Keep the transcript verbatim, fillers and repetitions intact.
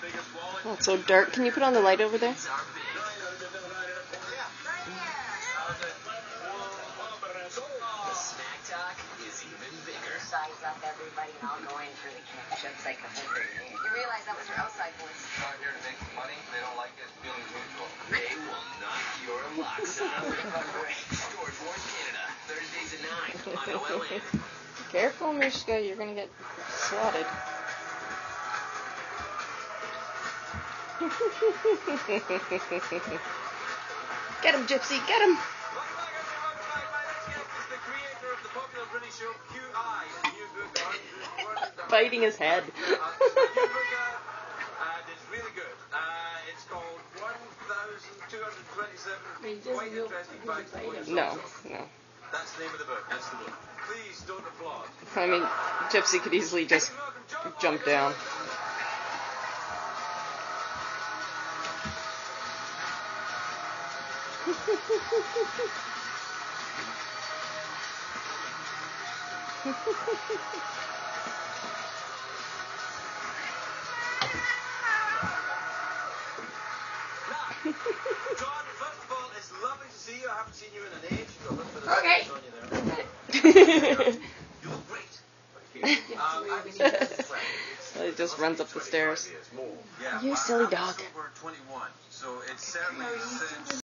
Oh, it's so dark. Can you put on the light over there? Size up everybody and I'll go in for the cash. That's like a hundred. You realize that was your outside voice. Not here to make money. They don't like it. Feelings mutual. They will knock your locks out. Storage Wars Canada. Thursdays at nine on O L N. Careful, Mishka. You're gonna get swatted. Get him, Gypsy. Get him. Biting his head. And it's really good. Uh, it's called one thousand two hundred twenty-seven Quite Interesting Facts About Yourself. No, no. That's the name of the book. That's the book. Please don't applaud. I mean, Gypsy could easily just jump down. John, first of all, it's lovely to see you. I haven't seen you in an age. You've got a little bit of Okay. on you there. You look great. Um, I haven't seen you since Friday. He just runs up the stairs. Yeah, You well, silly I'm dog. sober twenty-one, so it's certainly since